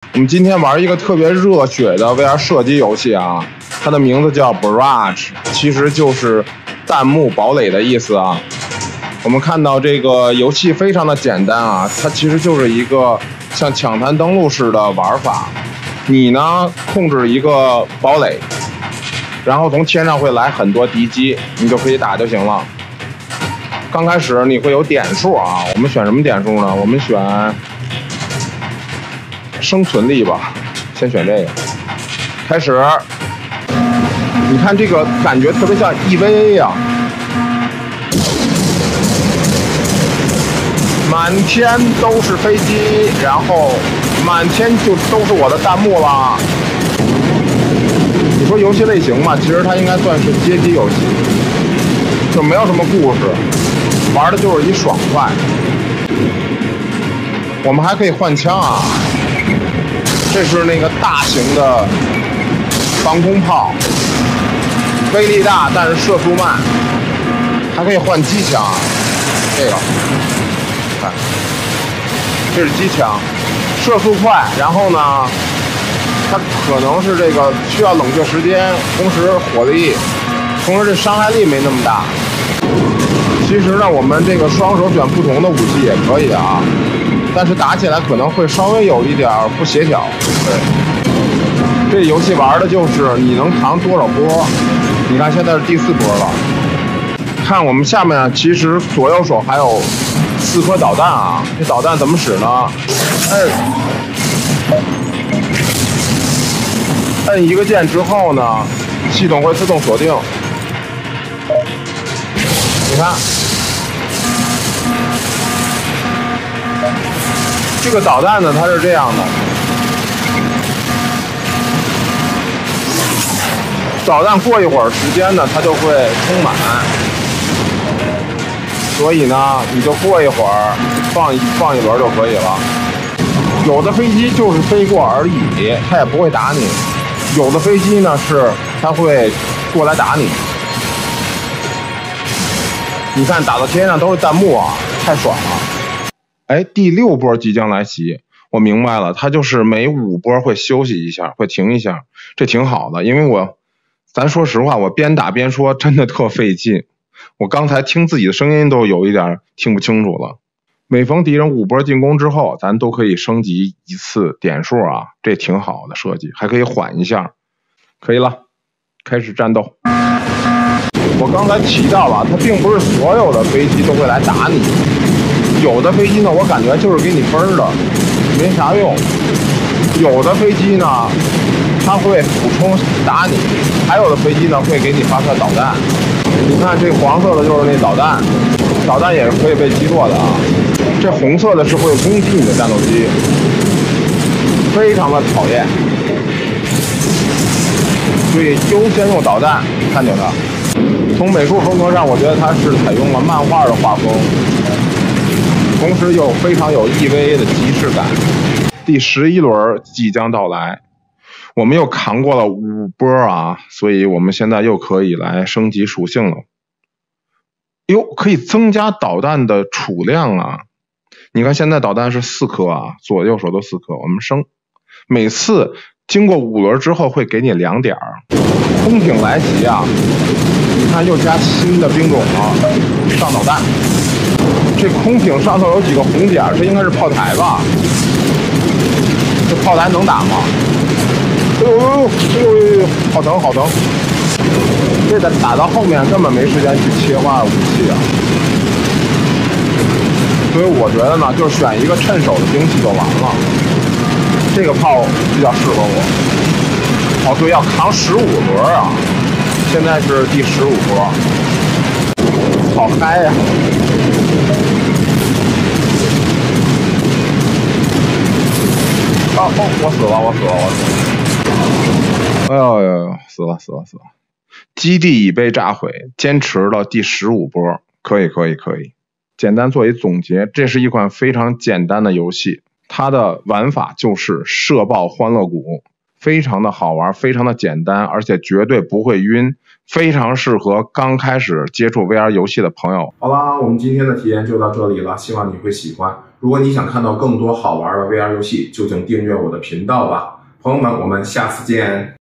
我们今天玩一个特别热血的 VR 射击游戏啊，它的名字叫 Barrage， 其实就是弹幕堡垒的意思啊。我们看到这个游戏非常的简单啊，它其实就是一个像抢滩登陆式的玩法。你呢控制一个堡垒，然后从天上会来很多敌机，你就可以打就行了。刚开始你会有点数啊，我们选什么点数呢？我们选生存力吧，先选这个。开始，你看这个感觉特别像 EVA 呀，满天都是飞机，然后满天就都是我的弹幕了。你说游戏类型嘛，其实它应该算是街机游戏，就没有什么故事，玩的就是一爽快。我们还可以换枪啊。这是那个大型的防空炮，威力大，但是射速慢。还可以换机枪，这个，看，这是机枪，射速快，然后呢，它可能是这个需要冷却时间，同时火力，同时这伤害力没那么大。其实呢，我们这个双手选不同的武器也可以啊。但是打起来可能会稍微有一点不协调，对。这游戏玩的就是你能扛多少波。你看现在是第4波了。看我们下面其实左右手还有4颗导弹啊，这导弹怎么使呢？摁一个键之后呢，系统会自动锁定。你看。这个导弹呢，它是这样的，导弹过一会儿时间呢，它就会充满，所以呢，你就过一会儿放一轮就可以了。有的飞机就是飞过而已，它也不会打你；有的飞机呢是它会过来打你。你看打到天上都是弹幕啊，太爽了。哎，第6波即将来袭，我明白了，它就是每5波会休息一下，会停一下，这挺好的。因为咱说实话，我边打边说真的特费劲，我刚才听自己的声音都有一点听不清楚了。每逢敌人5波进攻之后，咱都可以升级一次点数啊，这挺好的设计，还可以缓一下。可以了，开始战斗。我刚才提到了，它并不是所有的飞机都会来打你。有的飞机呢，我感觉就是给你分的，没啥用。有的飞机呢，它会俯冲打你；还有的飞机呢，会给你发射导弹。你看这黄色的就是那导弹，导弹也是可以被击落的啊。这红色的是会攻击你的战斗机，非常的讨厌。所以优先用导弹干掉它。从美术风格上，我觉得它是采用了漫画的画风。同时又非常有 EVA 的即视感。第11轮即将到来，我们又扛过了5波啊，所以我们现在又可以来升级属性了。哟，可以增加导弹的储量啊！你看现在导弹是4颗啊，左右手都4颗，我们升。每次经过5轮之后会给你2点。空艇来袭啊！你看又加新的兵种了，上导弹。这空艇上头有几个红点，这应该是炮台吧？这炮台能打吗？哎呦哎呦，好疼好疼！这打到后面根本没时间去切换武器啊。所以我觉得呢，就选一个趁手的兵器就完了。这个炮比较适合我。哦，对，要扛15轮啊！现在是第15波，好嗨呀！哦，我死了！哎呦，死了！基地已被炸毁，坚持了第15波，可以。简单做一总结，这是一款非常简单的游戏，它的玩法就是射爆欢乐谷， 非常的好玩，非常的简单，而且绝对不会晕，非常适合刚开始接触 VR 游戏的朋友。好啦，我们今天的体验就到这里了，希望你会喜欢。如果你想看到更多好玩的 VR 游戏，就请订阅我的频道吧。朋友们，我们下次见。